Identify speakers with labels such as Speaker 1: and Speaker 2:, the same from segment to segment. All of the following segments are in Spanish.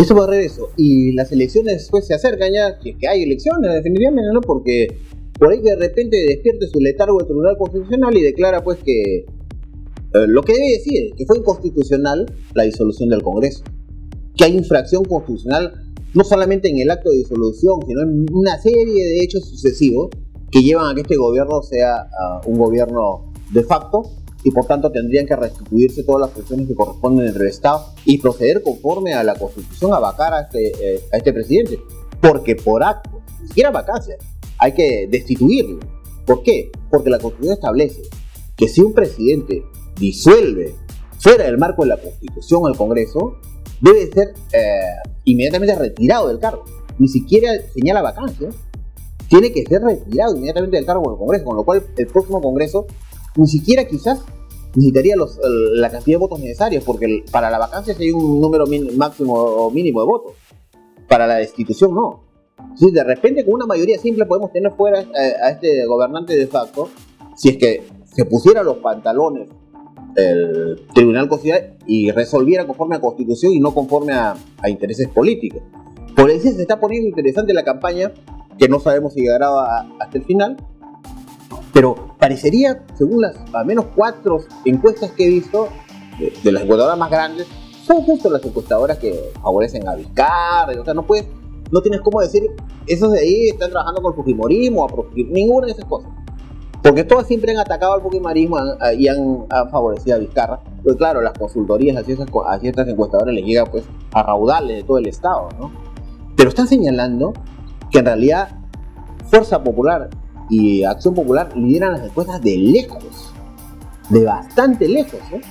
Speaker 1: Eso va a regreso. Y las elecciones después se acercan ya, que hay elecciones definitivamente, ¿no? Porque por ahí de repente despierte su letargo el Tribunal Constitucional y declara pues que lo que debe decir, que fue inconstitucional la disolución del Congreso. Que hay infracción constitucional no solamente en el acto de disolución, sino en una serie de hechos sucesivos que llevan a que este gobierno sea un gobierno de facto y por tanto tendrían que restituirse todas las funciones que corresponden entre el Estado y proceder conforme a la Constitución a vacar a este presidente. Porque por acto, ni siquiera vacancia, hay que destituirlo. ¿Por qué? Porque la Constitución establece que si un presidente disuelve fuera del marco de la Constitución al Congreso, debe ser inmediatamente retirado del cargo. Ni siquiera señala vacancia. Tiene que ser retirado inmediatamente del cargo del Congreso, con lo cual el próximo Congreso ni siquiera quizás necesitaría la cantidad de votos necesarios, porque para la vacancia hay un número máximo o mínimo de votos. Para la destitución no. Si de repente con una mayoría simple podemos tener fuera a este gobernante de facto, si es que se pusiera los pantalones el Tribunal Constitucional y resolviera conforme a la Constitución y no conforme a intereses políticos. Por eso se está poniendo interesante la campaña, que no sabemos si llegará hasta el final, pero parecería, según las al menos 4 encuestas que he visto, de las encuestadoras más grandes, son justo las encuestadoras que favorecen a Vizcarra. O sea, no tienes cómo decir, esos de ahí están trabajando con el fujimorismo, ninguna de esas cosas. Porque todas siempre han atacado al fujimorismo y han favorecido a Vizcarra. Pues claro, las consultorías hacia estas encuestadoras les llega pues a raudales de todo el Estado, ¿no? Pero están señalando que en realidad Fuerza Popular y Acción Popular lideran las encuestas de lejos, de bastante lejos, ¿eh?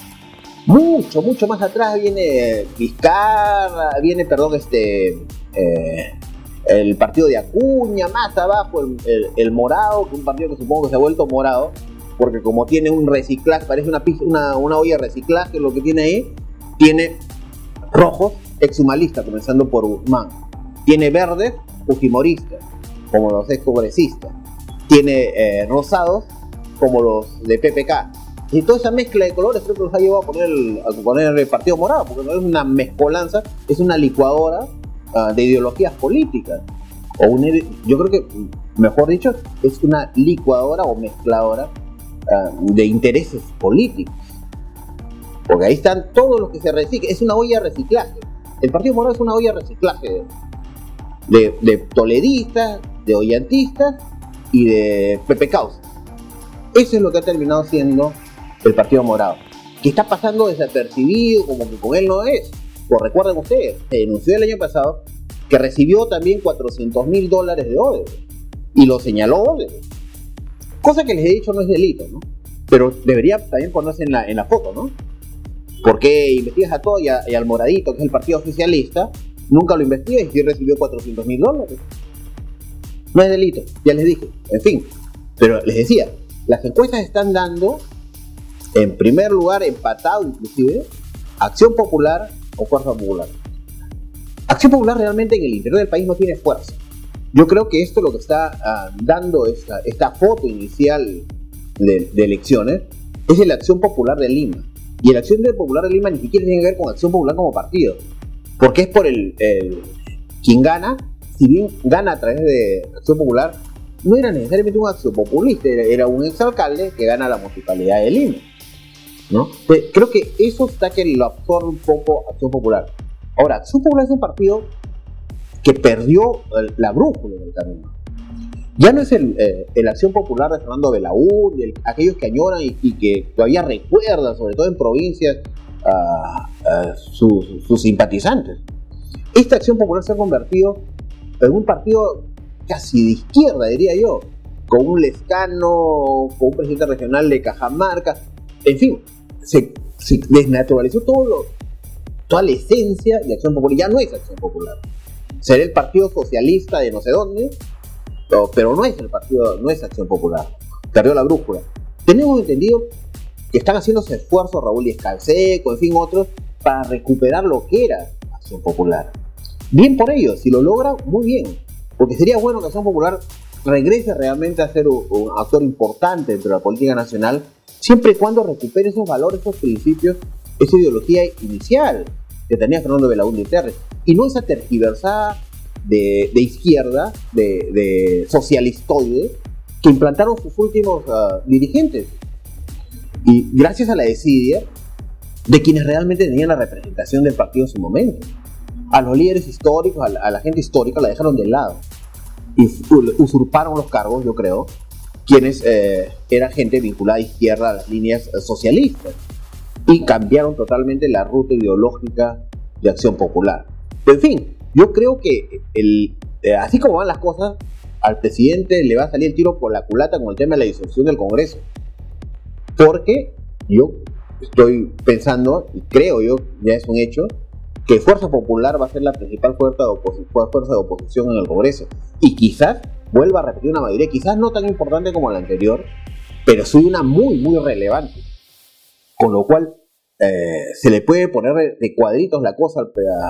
Speaker 1: Mucho más atrás viene Vizcarra, viene, el partido de Acuña, más abajo el Morado, que es un partido que supongo que se ha vuelto morado, porque como tiene un reciclaje, parece una olla de reciclaje lo que tiene ahí, tiene rojos, exhumanistas, comenzando por Guzmán, tiene verdes, fujimoristas, como los ex-congresistas, tiene rosados, como los de PPK, y toda esa mezcla de colores creo que los ha llevado a poner el partido morado, porque no es una mezcolanza, es una licuadora de ideologías políticas, yo creo que, mejor dicho, es una licuadora o mezcladora de intereses políticos, porque ahí están todos los que se reciclan, es una olla de reciclaje. El Partido Morado es una olla de reciclaje de toledistas, de ollantistas y de PPK. Eso es lo que ha terminado siendo el Partido Morado, que está pasando desapercibido, como que con él no es. Pues recuerden ustedes, se denunció el año pasado que recibió también $400,000 de Odebrecht y lo señaló Odebrecht, cosa que les he dicho no es delito, ¿no? Pero debería también ponerse en la foto, ¿no? Porque investigas a todo y al Moradito, que es el partido oficialista, nunca lo investigas y sí recibió $400,000. No es delito, ya les dije, en fin. Pero les decía, las encuestas están dando, en primer lugar, empatado inclusive, Acción Popular o Fuerza Popular. Acción Popular realmente en el interior del país no tiene fuerza. Yo creo que esto lo que está dando esta foto inicial de elecciones es la Acción Popular de Lima. Y la Acción Popular de Lima ni siquiera tiene que ver con Acción Popular como partido, porque es por quien gana. Si bien gana a través de Acción Popular, no era necesariamente un acción populista, era un exalcalde que gana la municipalidad de Lima, ¿no? Pues creo que eso está que lo absorbe un poco Acción Popular. Ahora, Acción Popular es un partido que perdió la brújula del camino. Ya no es el Acción Popular de Fernando Belaúnde, de aquellos que añoran y que todavía recuerdan, sobre todo en provincias, sus simpatizantes. Esta Acción Popular se ha convertido en un partido casi de izquierda, diría yo, con un Lescano, con un presidente regional de Cajamarca, en fin, se desnaturalizó toda la esencia de Acción Popular. Ya no es Acción Popular, será el Partido Socialista de no sé dónde, pero no es Acción Popular, perdió la brújula. Tenemos entendido que están haciéndose esfuerzos Raúl Díaz Canseco, en fin, otros, para recuperar lo que era Acción Popular. Bien por ello, si lo logran, muy bien, porque sería bueno que Acción Popular regrese realmente a ser un actor importante dentro de la política nacional, siempre y cuando recupere esos valores, esos principios, esa ideología inicial. que tenía Fernando Belaúnde Terres. Y no esa tergiversada de izquierda, de socialistoide, que implantaron sus últimos dirigentes. Y gracias a la desidia de quienes realmente tenían la representación del partido en su momento. A los líderes históricos, a la gente histórica la dejaron de lado. Y usurparon los cargos, yo creo, quienes eran gente vinculada a izquierda, a las líneas socialistas. Y cambiaron totalmente la ruta ideológica de Acción Popular. Pero, en fin, yo creo que así como van las cosas, al presidente le va a salir el tiro por la culata con el tema de la disolución del Congreso. Porque yo estoy pensando, y creo yo, ya es un hecho, que Fuerza Popular va a ser la principal fuerza de oposición en el Congreso. Y quizás vuelva a repetir una mayoría, quizás no tan importante como la anterior, pero sí una muy, muy relevante. Con lo cual, se le puede poner de cuadritos la cosa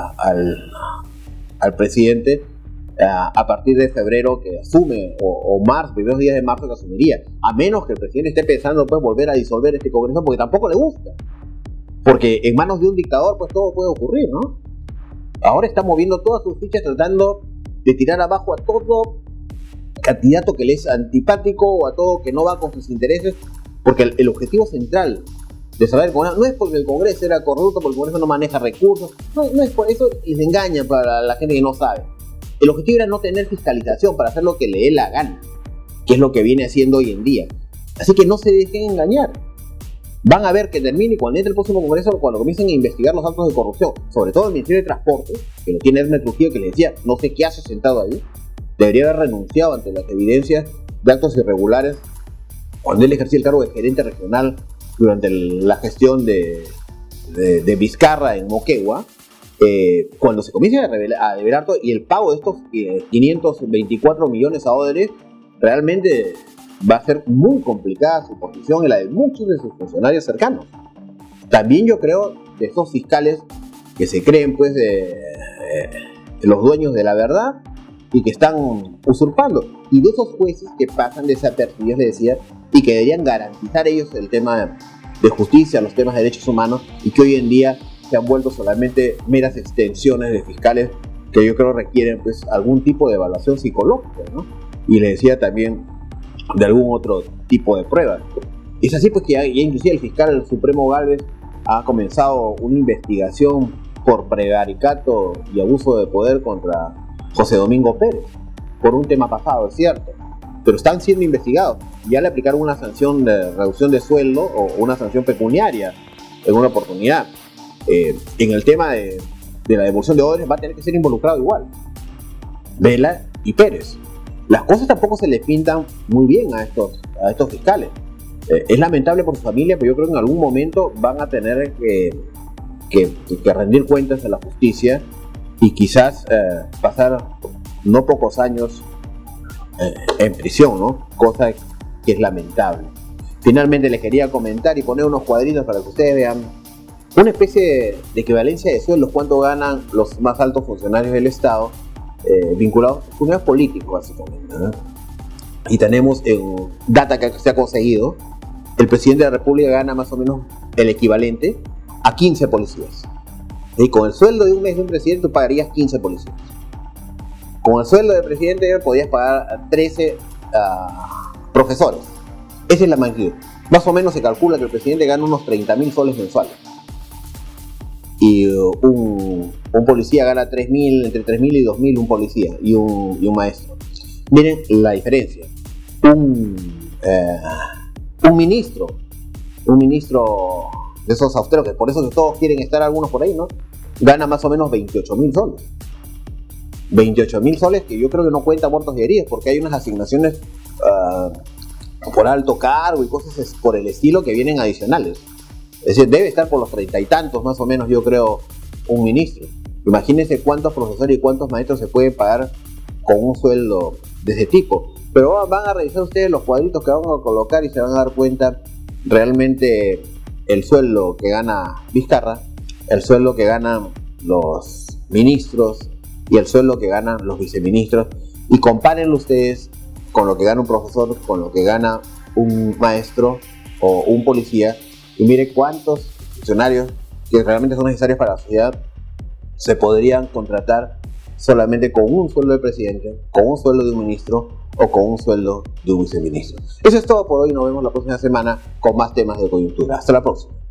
Speaker 1: al presidente a partir de febrero que asume, o marzo, primeros días de marzo que asumiría, a menos que el presidente esté pensando pues volver a disolver este Congreso, porque tampoco le gusta, porque en manos de un dictador pues todo puede ocurrir, ¿no? Ahora está moviendo todas sus fichas tratando de tirar abajo a todo candidato que le es antipático o a todo que no va con sus intereses, porque el objetivo central de saber no es porque el Congreso era corrupto, porque el Congreso no maneja recursos, no es por eso, y se engaña para la gente que no sabe. El objetivo era no tener fiscalización para hacer lo que le dé la gana, que es lo que viene haciendo hoy en día. Así que no se dejen engañar. Van a ver que termine y cuando entre el próximo Congreso, cuando comiencen a investigar los actos de corrupción, sobre todo el Ministerio de Transporte, que lo tiene Ernest Trujillo, que le decía, no sé qué hace sentado ahí, debería haber renunciado ante las evidencias de actos irregulares cuando él ejercía el cargo de gerente regional durante la gestión de Vizcarra en Moquegua. Cuando se comienza a develar todo, y el pago de estos 524 millones a Odebrecht, realmente va a ser muy complicada su posición y la de muchos de sus funcionarios cercanos. También yo creo de estos fiscales que se creen pues los dueños de la verdad y que están usurpando, y de esos jueces que pasan desapercibidos, les decía, y que deberían garantizar ellos el tema de justicia, los temas de derechos humanos, y que hoy en día se han vuelto solamente meras extensiones de fiscales que yo creo requieren pues algún tipo de evaluación psicológica, ¿no? Y le decía también de algún otro tipo de pruebas. Es así pues que ya inclusive el fiscal Supremo Gálvez ha comenzado una investigación por prevaricato y abuso de poder contra José Domingo Pérez, por un tema pasado, es cierto, pero están siendo investigados. Ya le aplicaron una sanción de reducción de sueldo o una sanción pecuniaria en una oportunidad. En el tema de la devolución de Odebrecht va a tener que ser involucrado igual Vela y Pérez. Las cosas tampoco se les pintan muy bien a estos fiscales. Es lamentable por su familia, pero yo creo que en algún momento van a tener que rendir cuentas a la justicia y quizás pasar no pocos años en prisión, ¿no? Cosa que es lamentable. Finalmente les quería comentar y poner unos cuadritos para que ustedes vean una especie de equivalencia de sueldos, cuánto ganan los más altos funcionarios del Estado vinculados a funcionarios políticos, básicamente, ¿no? Y tenemos data que se ha conseguido. El presidente de la República gana más o menos el equivalente a 15 policías. Y con el sueldo de un mes de un presidente tú pagarías 15 policías. Con el sueldo del presidente podías pagar a 13 profesores. Esa es la magnitud. Más o menos se calcula que el presidente gana unos 30.000 soles mensuales. Y un policía gana 3.000, entre 3.000 y 2.000 un policía y un maestro. Miren la diferencia. Un ministro de esos austeros, que por eso que todos quieren estar algunos por ahí, ¿no? Gana más o menos 28.000 soles. 28.000 soles que yo creo que no cuenta muertos y heridos, porque hay unas asignaciones por alto cargo y cosas por el estilo que vienen adicionales. Es decir, debe estar por los 30 y tantos más o menos, yo creo, un ministro. Imagínense cuántos profesores y cuántos maestros se pueden pagar con un sueldo de ese tipo. Pero van a revisar ustedes los cuadritos que vamos a colocar y se van a dar cuenta realmente el sueldo que gana Vizcarra, el sueldo que ganan los ministros y el sueldo que ganan los viceministros, y compárenlo ustedes con lo que gana un profesor, con lo que gana un maestro o un policía, y mire cuántos funcionarios que realmente son necesarios para la sociedad se podrían contratar solamente con un sueldo del presidente, con un sueldo de un ministro o con un sueldo de un viceministro. Eso es todo por hoy, nos vemos la próxima semana con más temas de coyuntura. Hasta la próxima.